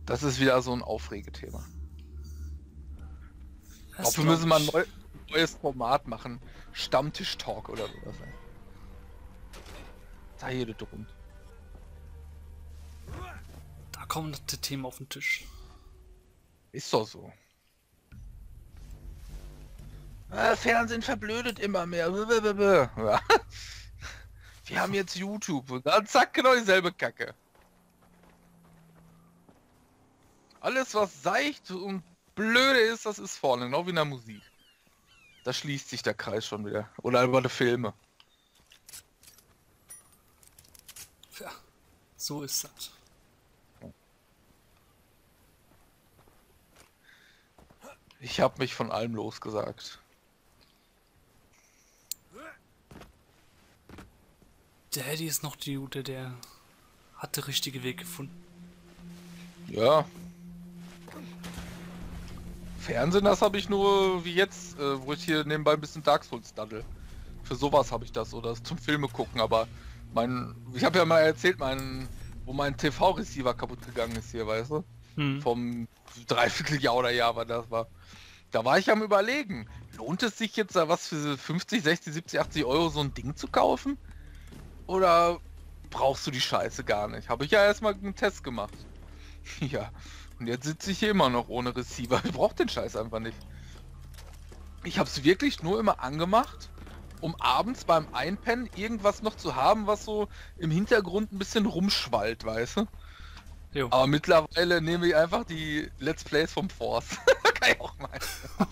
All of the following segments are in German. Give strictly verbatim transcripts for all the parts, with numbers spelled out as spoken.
Das ist wieder so ein Aufregethema. Ich Das glaube, wir glaub müssen mal ein ich. neu, neues Format machen. Stammtisch-Talk oder sowas. ey. Da jede drum. Da kommen die Themen auf den Tisch. Ist doch so. Äh, Fernsehen verblödet immer mehr. Blablabla. Ja. Wir haben jetzt YouTube und dann zack, genau dieselbe Kacke. Alles was seicht und blöde ist, das ist vorne, genau wie in der Musik. Da schließt sich der Kreis schon wieder. Oder über die Filme. Ja, so ist das. Ich habe mich von allem losgesagt. Der Eddie ist noch die Gute, der hat den richtigen Weg gefunden. Ja. Fernsehen, das habe ich nur wie jetzt, äh, wo ich hier nebenbei ein bisschen Dark Souls daddel. Für sowas habe ich das oder zum Filme gucken, aber mein, ich habe ja mal erzählt, mein, wo mein T V-Receiver kaputt gegangen ist hier, weißt du? Hm. Vom Dreivierteljahr oder Jahr war das war. Da war ich am Überlegen, lohnt es sich jetzt da was für fünfzig, sechzig, siebzig, achtzig Euro so ein Ding zu kaufen? Oder brauchst du die Scheiße gar nicht? Habe ich ja erstmal einen Test gemacht. Ja, und jetzt sitze ich hier immer noch ohne Receiver. Ich brauche den Scheiß einfach nicht. Ich habe es wirklich nur immer angemacht, um abends beim Einpennen irgendwas noch zu haben, was so im Hintergrund ein bisschen rumschwallt, weißt du? Jo. Aber mittlerweile nehme ich einfach die Let's Plays vom Force. Kann ich auch mal.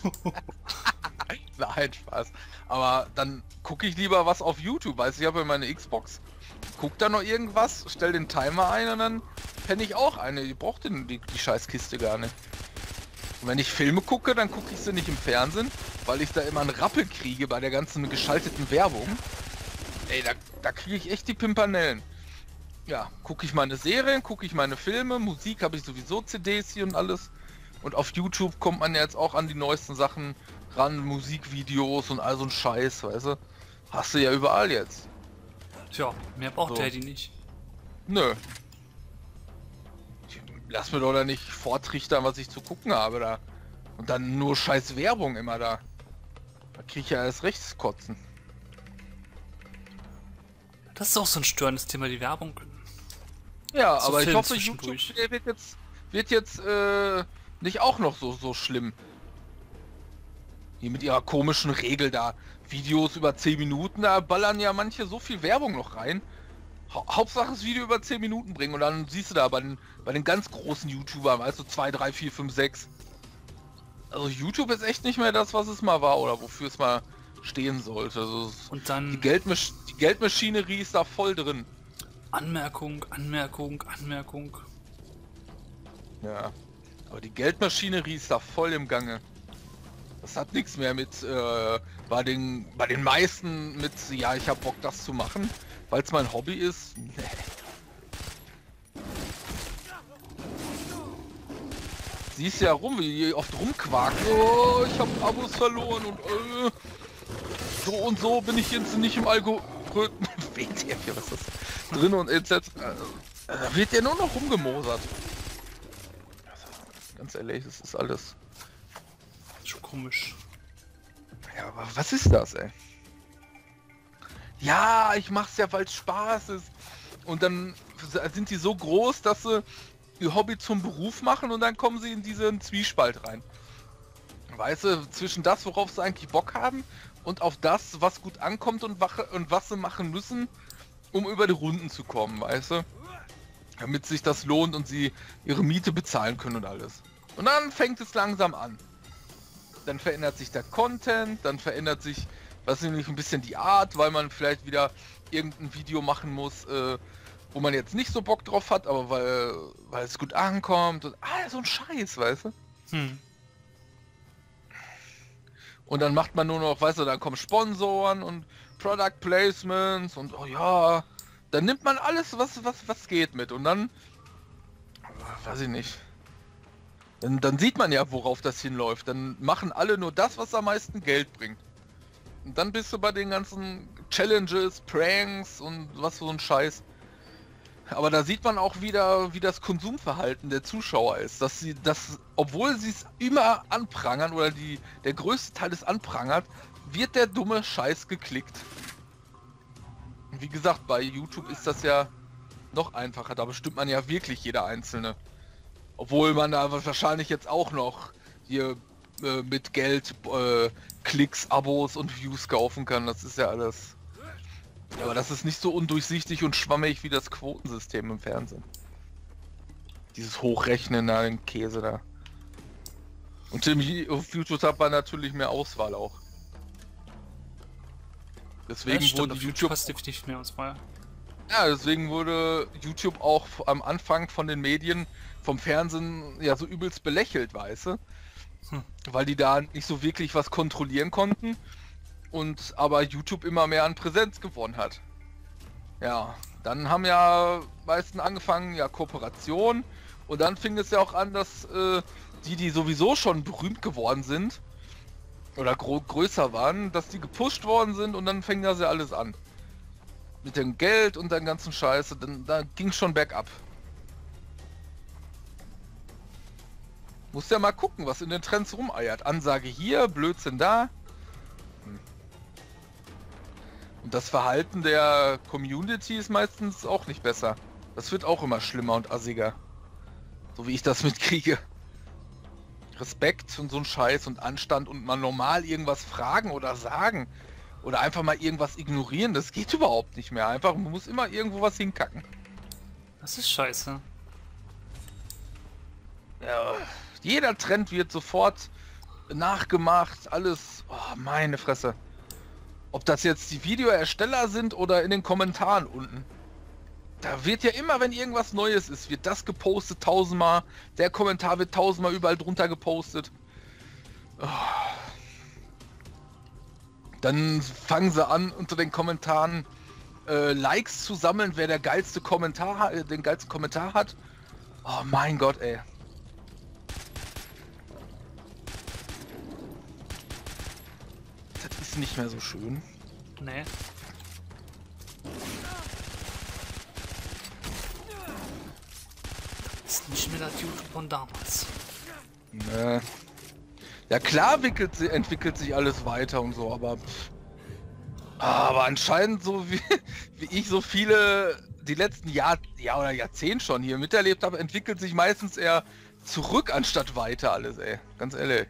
Nein, Spaß. Aber dann gucke ich lieber was auf YouTube, weißt du, ich habe ja meine Xbox. Guck da noch irgendwas, stell den Timer ein und dann penne ich auch eine. Die braucht den, die, die Scheißkiste gar nicht. Und wenn ich Filme gucke, dann gucke ich sie nicht im Fernsehen, weil ich da immer einen Rappel kriege bei der ganzen geschalteten Werbung. Ey, da, da kriege ich echt die Pimpanellen. Ja, gucke ich meine Serien, gucke ich meine Filme, Musik habe ich sowieso C Ds hier und alles. Und auf YouTube kommt man ja jetzt auch an die neuesten Sachen ran, Musikvideos und all so ein Scheiß, weißt du? Hast du ja überall jetzt. Tja, mehr braucht So. der Eddie nicht. Nö. Lass mir doch da nicht vortrichtern, was ich zu gucken habe da. Und dann nur scheiß Werbung immer da. Da krieg ich ja erst rechts kotzen. Das ist auch so ein störendes Thema, die Werbung. Ja, So aber ich Film hoffe, YouTube zwischendurch. der wird jetzt, wird jetzt äh, nicht auch noch so, so schlimm. Die mit ihrer komischen Regel da. Videos über zehn Minuten, da ballern ja manche so viel Werbung noch rein. Hau Hauptsache das Video über zehn Minuten bringen und dann siehst du da bei den, bei den ganz großen YouTubern, also zwei, drei, vier, fünf, sechs. Also YouTube ist echt nicht mehr das, was es mal war oder wofür es mal stehen sollte. Also es- Und die, dann Geldmasch die Geldmaschinerie ist da voll drin. Anmerkung, Anmerkung, Anmerkung. Ja, aber die Geldmaschinerie ist da voll im Gange. Das hat nichts mehr mit, äh, bei den, bei den meisten mit, ja, ich hab Bock das zu machen, weil es mein Hobby ist. Nee. Siehst ja rum, wie die oft rumquaken. Oh, ich hab Abos verloren und äh, so und so bin ich jetzt nicht im Algorithmen. W T F, was ist das? Drin und et cetera. Da wird ja nur noch rumgemosert. Also, ganz ehrlich, das ist alles. Schon komisch. Ja, aber was ist das, ey? Ja, ich mach's ja, weil es Spaß ist. Und dann sind die so groß, dass sie ihr Hobby zum Beruf machen und dann kommen sie in diesen Zwiespalt rein. Weißt du, zwischen das, worauf sie eigentlich Bock haben und auf das, was gut ankommt und, wache, und was sie machen müssen, um über die Runden zu kommen, weißt du? Damit sich das lohnt und sie ihre Miete bezahlen können und alles. Und dann fängt es langsam an. Dann verändert sich der Content, dann verändert sich, was nämlich ein bisschen die Art, weil man vielleicht wieder irgendein Video machen muss, äh, wo man jetzt nicht so Bock drauf hat, aber weil, weil es gut ankommt und ah, so ein Scheiß, weißt du? Hm. Und dann macht man nur noch, weißt du, dann kommen Sponsoren und Product Placements und oh ja, dann nimmt man alles, was, was, was geht mit und dann, weiß ich nicht. Dann, dann sieht man ja, worauf das hinläuft. Dann machen alle nur das, was am meisten Geld bringt. Und dann bist du bei den ganzen Challenges, Pranks und was so ein Scheiß. aber da sieht man auch wieder, wie das Konsumverhalten der Zuschauer ist. Dass sie das, obwohl sie es immer anprangern oder die, der größte Teil es anprangert, wird der dumme Scheiß geklickt. Und wie gesagt, bei YouTube ist das ja noch einfacher. Da bestimmt man ja wirklich jeder Einzelne. Obwohl man da wahrscheinlich jetzt auch noch hier äh, mit Geld äh, Klicks, Abos und Views kaufen kann. Das ist ja alles... Aber das ist nicht so undurchsichtig und schwammig wie das Quotensystem im Fernsehen. Dieses Hochrechnen da, den Käse da. Und im, auf YouTube hat man natürlich mehr Auswahl auch. Deswegen Ja, stimmt, wurde auf YouTube... hast definitiv mehr Auswahl. Ja, deswegen wurde YouTube auch am Anfang von den Medien, vom Fernsehen, ja so übelst belächelt, weißt du? Hm. Weil die da nicht so wirklich was kontrollieren konnten. Und aber YouTube immer mehr an Präsenz gewonnen hat. Ja, dann haben ja meisten angefangen, ja, Kooperation. Und dann fing es ja auch an, dass äh, die, die sowieso schon berühmt geworden sind, oder größer waren, dass die gepusht worden sind und dann fing das ja alles an. Mit dem Geld und der ganzen Scheiße, dann da ging schon bergab. Muss ja mal gucken, was in den Trends rumeiert. Ansage hier, Blödsinn da. Und das Verhalten der Community ist meistens auch nicht besser. Das wird auch immer schlimmer und assiger. So wie ich das mitkriege. Respekt und so ein Scheiß und Anstand und mal normal irgendwas fragen oder sagen. Oder einfach mal irgendwas ignorieren, das geht überhaupt nicht mehr. Einfach, man muss immer irgendwo was hinkacken. Das ist scheiße. Ja, jeder Trend wird sofort nachgemacht, alles... Oh, meine Fresse. Ob das jetzt die Videoersteller sind oder in den Kommentaren unten. Da wird ja immer, wenn irgendwas Neues ist, wird das gepostet tausendmal. Der Kommentar wird tausendmal überall drunter gepostet. Oh. Dann fangen sie an, unter den Kommentaren äh, Likes zu sammeln, wer der geilste Kommentar, äh, den geilsten Kommentar hat. Oh mein Gott, ey. Das ist nicht mehr so schön. Nee. Ist nicht mehr das YouTube von damals. Nee. Ja klar entwickelt, entwickelt sich alles weiter und so, aber... Pff. Aber anscheinend so wie, wie ich so viele die letzten Jahr, Jahr oder Jahrzehnt schon hier miterlebt habe, entwickelt sich meistens eher zurück anstatt weiter alles, ey. Ganz ehrlich.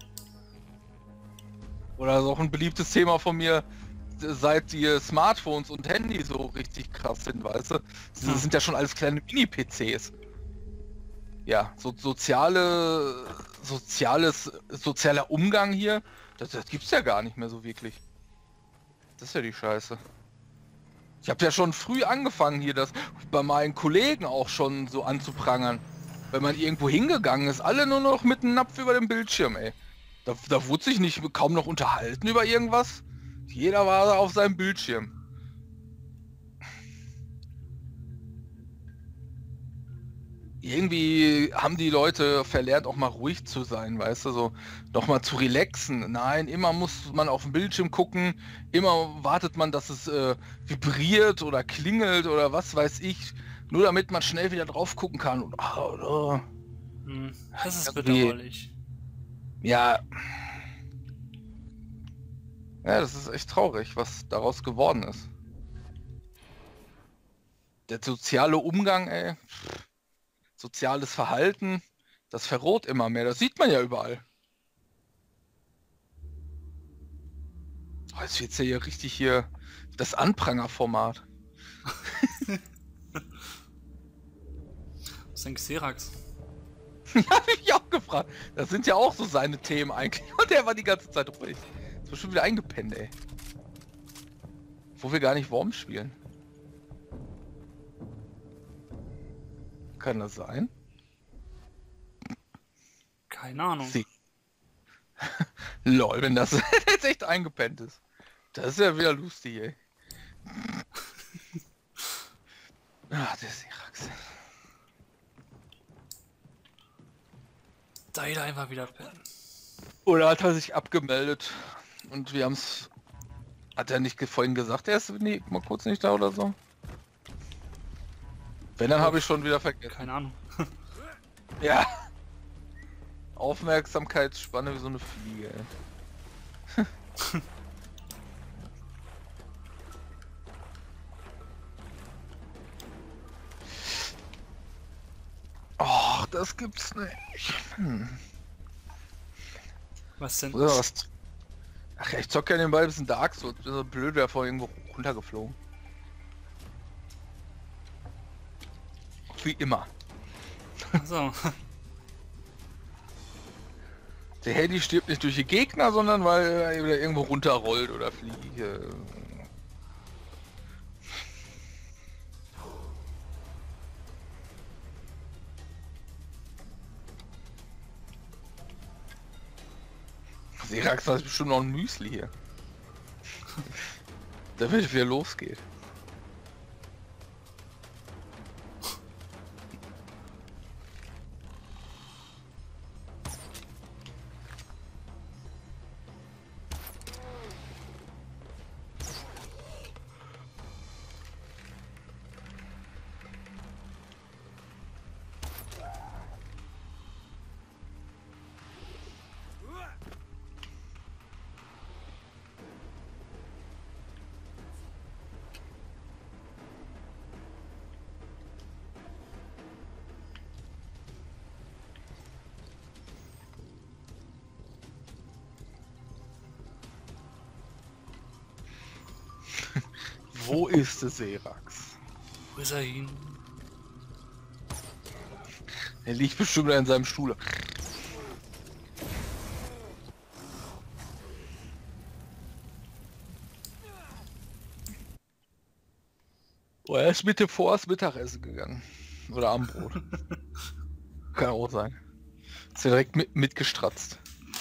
Oder so auch ein beliebtes Thema von mir, seit die Smartphones und Handys so richtig krass sind, weißt du? Das Hm. sind ja schon alles kleine Mini-P Cs. Ja, so soziale, soziales, sozialer Umgang hier, das, das gibt's ja gar nicht mehr so wirklich. Das ist ja die Scheiße. Ich habe ja schon früh angefangen hier, das bei meinen Kollegen auch schon so anzuprangern. Wenn man irgendwo hingegangen ist, alle nur noch mit einem Napf über dem Bildschirm, ey. Da, da wurde sich nicht kaum noch unterhalten über irgendwas. Jeder war auf seinem Bildschirm. Irgendwie haben die Leute verlernt, auch mal ruhig zu sein, weißt du, so noch mal zu relaxen. Nein, immer muss man auf den Bildschirm gucken, immer wartet man, dass es äh, vibriert oder klingelt oder was weiß ich, nur damit man schnell wieder drauf gucken kann. Und, ah, oder, Hm. Das ist irgendwie- bedauerlich. ja. Ja, das ist echt traurig, was daraus geworden ist. Der soziale Umgang, ey. Soziales Verhalten, das verroht immer mehr. Das sieht man ja überall. Oh, jetzt wird's ja hier richtig hier das Anprangerformat. Was ist ein Xerax? Ja, hab ich mich auch gefragt. Das sind ja auch so seine Themen eigentlich. Und der war die ganze Zeit ruhig. Ist schon wieder eingepennt, ey. Wo wir gar nicht Worm spielen. Kann das sein? Keine Ahnung. Sie. Lol, wenn das jetzt echt eingepennt ist. Das ist ja wieder lustig, ey. Ah, der Sirax. Da jeder einfach wieder pennen. Oder hat er sich abgemeldet und wir haben's... Hat er nicht ge- vorhin gesagt, er ist nie, mal kurz nicht da oder so? Wenn, dann habe ich schon wieder vergessen. Keine Ahnung. Ja. Aufmerksamkeitsspanne wie so eine Fliege, ey. Och, das gibt's nicht. Hm. Was denn? Oder was? Ach, ich zocke ja nebenbei ein bisschen Dark Souls. Bin so blöd, wäre vorher irgendwo runtergeflogen. Wie immer. So. Der Heli stirbt nicht durch die Gegner, sondern weil er wieder irgendwo runterrollt oder fliegt. Serax hat bestimmt noch ein Müsli hier. Damit wieder losgeht. Wo ist der Serax? Wo ist er hin? Er liegt bestimmt in seinem Stuhl. Oh, er ist mit dem Vors Mittagessen gegangen. Oder Abendbrot. Kann auch sein. Ist ja direkt mit, mitgestratzt.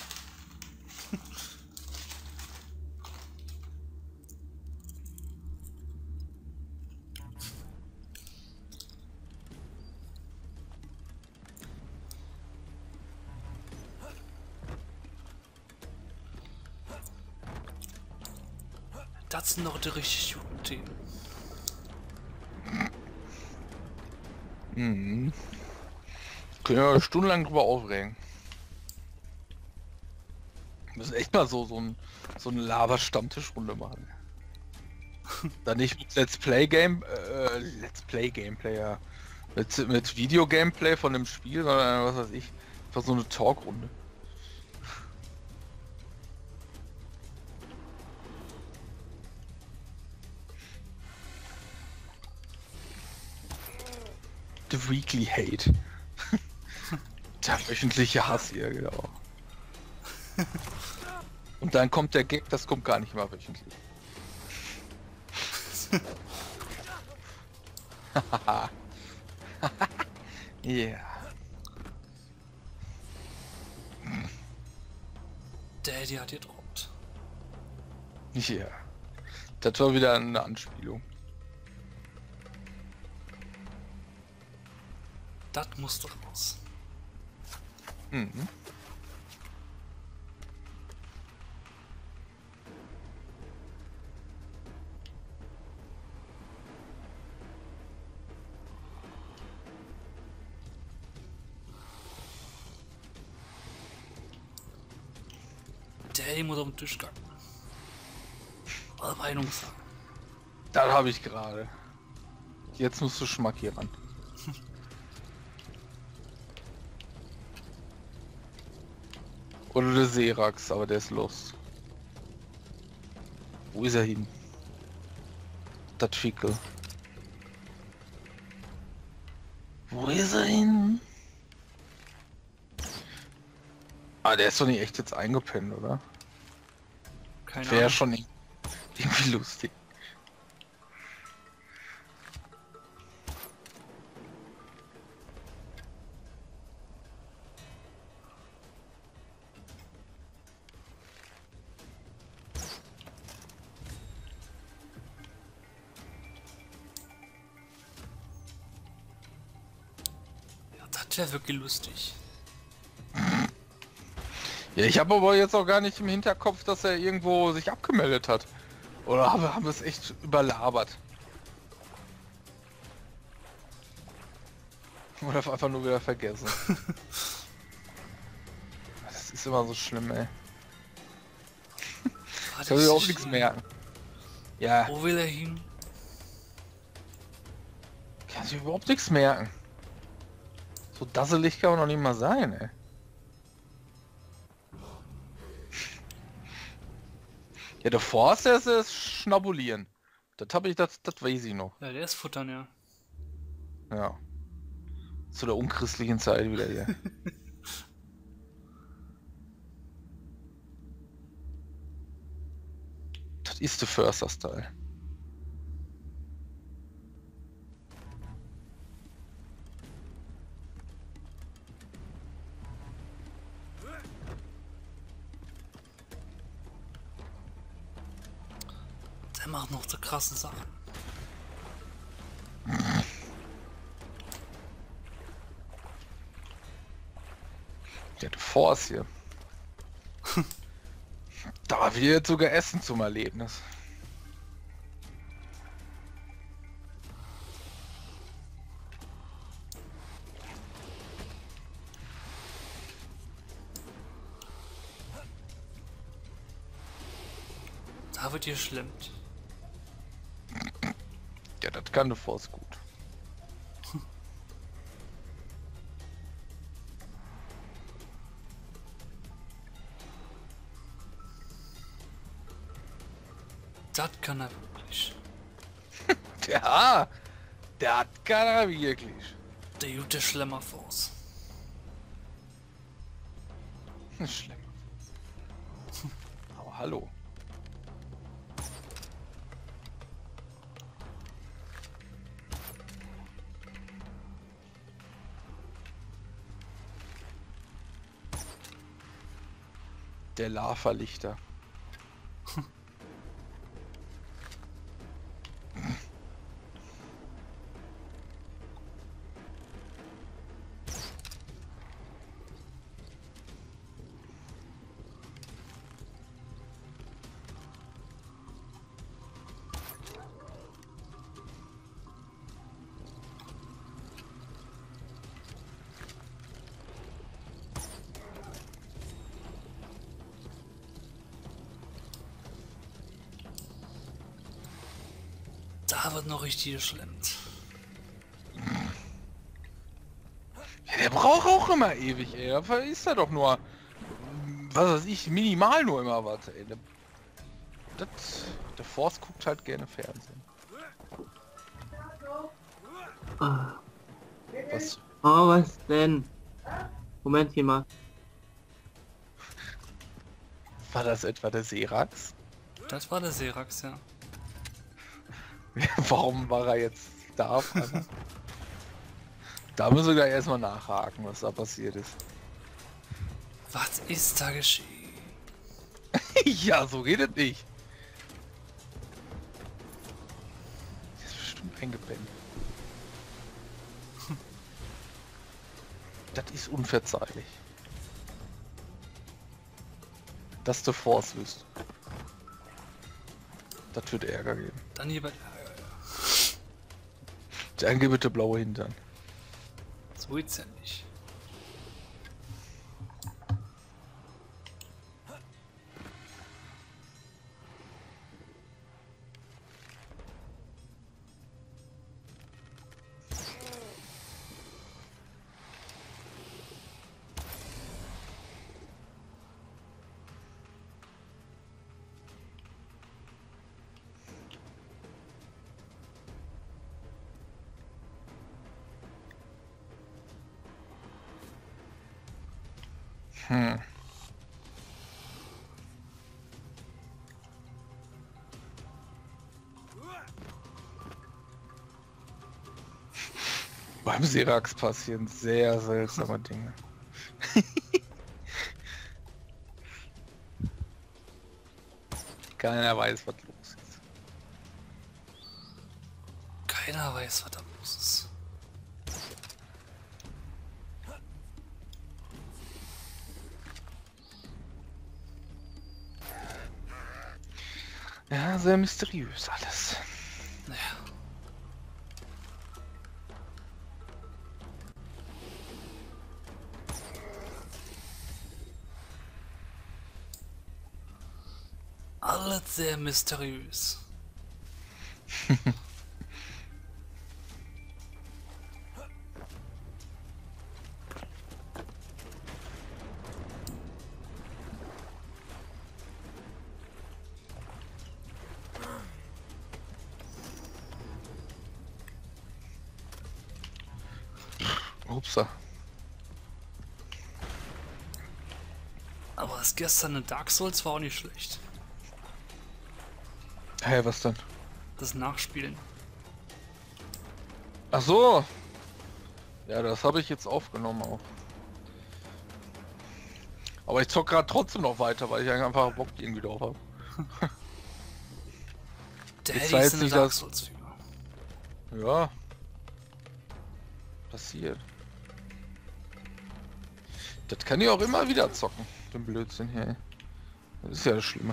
Das sind doch die richtig guten Themen. Mhm. Können wir stundenlang drüber aufregen. Wir müssen echt mal so, so, ein, so eine Lava-Stammtischrunde machen. Dann nicht mit Let's Play Game, äh, Let's Play Gameplay, ja. Mit, mit Video-Gameplay von dem Spiel, sondern was weiß ich, einfach so eine Talkrunde. The Weekly Hate. Der wöchentliche Hass hier, genau. Und dann kommt der Gag, das kommt gar nicht mal wöchentlich. Yeah. Daddy hat gedroppt. Ja. Yeah. Das war wieder eine Anspielung. Das muss doch raus. Mhm. Daddy muss auf den Tisch gacken. Was Meinung sagen. Das habe ich gerade. Jetzt musst du Schmack hier ran. Oder der Serax, aber der ist los. Wo ist er hin? Das Fickel. Wo ist er hin? Ah, der ist doch nicht echt jetzt eingepennt, oder? Keine Wäre Ahnung. schon irgendwie lustig. Ja, das wäre wirklich lustig. Ja, ich habe aber jetzt auch gar nicht im Hinterkopf, dass er irgendwo sich abgemeldet hat. Oder haben wir haben wir es echt überlabert? Oder einfach nur wieder vergessen. Das ist immer so schlimm, ey. Ah, Ich kann mir auch nichts merken. Ja, Wo will er hin? kann sich überhaupt nichts merken. So dasselig kann man noch nicht mal sein, ey. Ja, der Forst, der ist das Schnabulieren. Das habe ich, das, das weiß ich noch. Ja, der ist futtern, ja. Ja. Zu der unchristlichen Zeit wieder hier. Das ist der Förster-Style. Der macht noch so krasse Sachen. Ja, der Forst hier. Da wird jetzt sogar Essen zum Erlebnis. Da wird ihr schlimm. Ja, das kann der Forst gut. Das kann er wirklich. Ja, der hat kann er wirklich. Der gute Schlemmerforce. Schlimm. Aber hallo. Der Lava-Lichter. Da wird noch richtig geschlemmt. Ja, der braucht auch immer ewig, ey. Da ist er doch nur, was weiß ich, minimal nur immer was, ey. Der, das, der Forst guckt halt gerne Fernsehen. Ah. Was? Oh, was denn? Momentchen mal. War das etwa der Serax? Das war der Serax, ja. Warum war er jetzt da? Da müssen wir gleich erstmal nachhaken, was da passiert ist. Was ist da geschehen? Ja, so geht es nicht. Der ist bestimmt eingepennt. Das ist unverzeihlich. Dass der Force wüsste. Das wird Ärger geben. Dann hier bei... Dann gib bitte blaue Hintern. So geht's ja nicht. Hm. Beim Serax passieren sehr seltsame Dinge. Keiner weiß, was los ist. Keiner weiß, was da los ist. Ja, sehr mysteriös alles. Naja. alles sehr mysteriös. Upsa. Aber das gestern in Dark Souls war auch nicht schlecht. Hä, hey, was denn? Das Nachspielen. Ach so. Ja, das habe ich jetzt aufgenommen auch. Aber ich zock gerade trotzdem noch weiter, weil ich einfach Bock irgendwie drauf habe. Der Jetzt Eddie war ist jetzt eine nicht Dark das- Souls Figur. Ja. Passiert. Das kann ich auch immer wieder zocken, den Blödsinn hier. Das ist ja das Schlimme.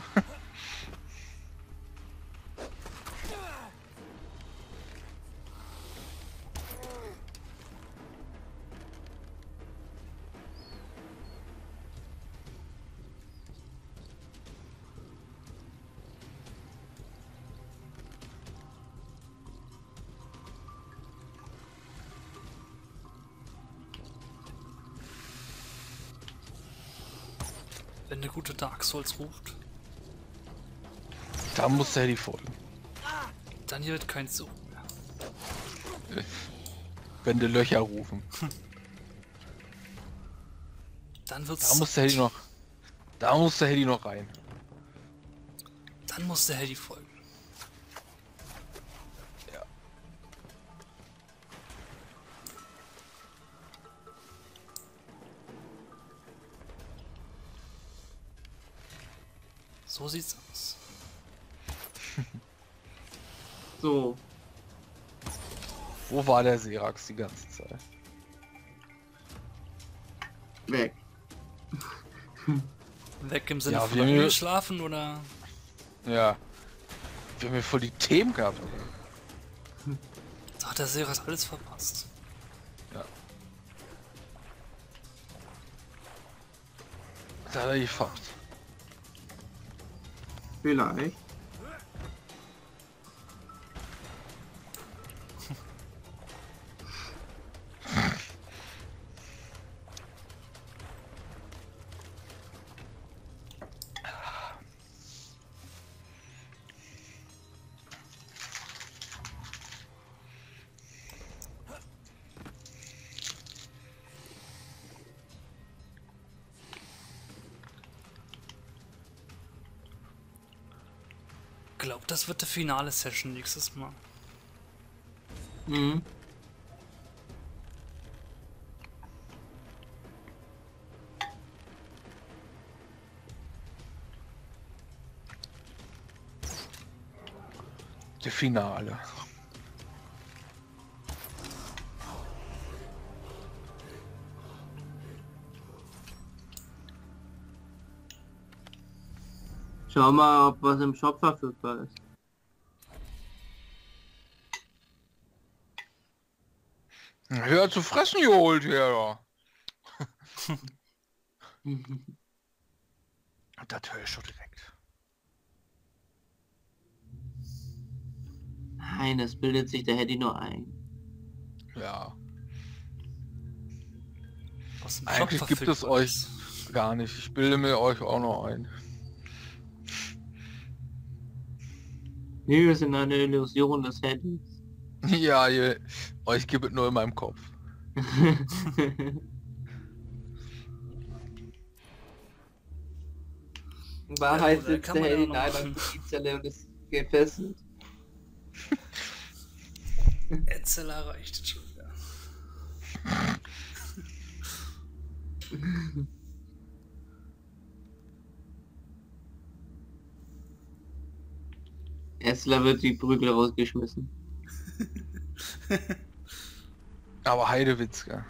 Wenn eine gute Dark Souls ruft, Da muss der die folgen. dann hier wird kein Suchen mehr. Wenn die Löcher rufen. Dann wird's. Da muss der Hedy noch. Da muss der Hedy noch rein. Dann muss der Hedy folgen. Ja. So sieht's aus. So. Wo war der Serax die ganze Zeit? Weg. Weg im Sinne Ja, von wir- schlafen oder. Ja. Wir haben ja voll die Themen gehabt. Da hat der Serat alles verpasst. Ja. Da hat er gefappt. Vielleicht. Glaub, das wird die finale Session nächstes Mal. Mhm. Die Finale. Schau mal, ob was im Shop verfügbar ist. Hör zu fressen geholt hier. Das höre ich schon direkt. Nein, das bildet sich der Hedy nur ein. Ja. Was im Eigentlich Shop gibt es verfügbar euch ist. gar nicht. Ich bilde mir euch auch noch ein. Nee, wir sind eine Illusion des Hedys. Ja, ihr, euch gibt es nur in meinem Kopf. In Wahrheit Ja, da sitzt kann der man ja Hedy in noch einer machen. Zelle und ist gefesselt. Etzeler reicht schon wieder. Essler wird die Prügel rausgeschmissen. Aber Heidewitzka.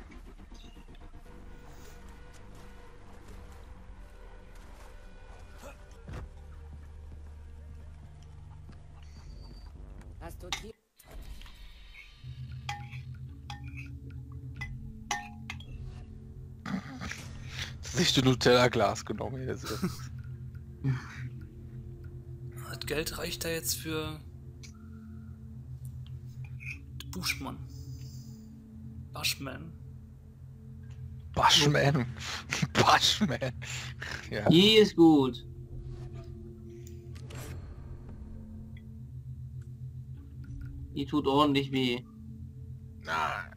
Hast du Tier? Sich die Nutella-Glas genommen. Hier so. Das Geld reicht da jetzt für Buschmann. Bushman. Bushman. Bushman. Ja. Die ist gut. Die tut ordentlich weh. Na.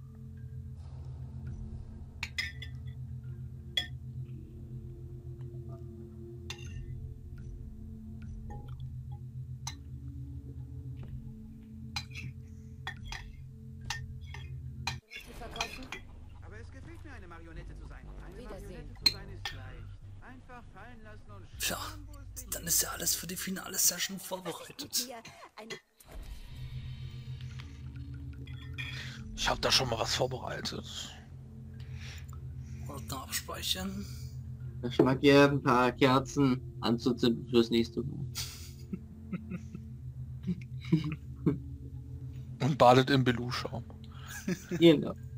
Aber es gefällt mir, eine Marionette zu sein. Eine Marionette zu sein ist leicht. Einfach fallen lassen und Tja, schauen, wo es dich dann ist ja alles für die finale Session vorbereitet. Ich hab da schon mal was vorbereitet. Und abspeichern. Ich mag ja ein paar Kerzen anzuzünden fürs nächste Mal. Und badet im Beluschaum. Genau.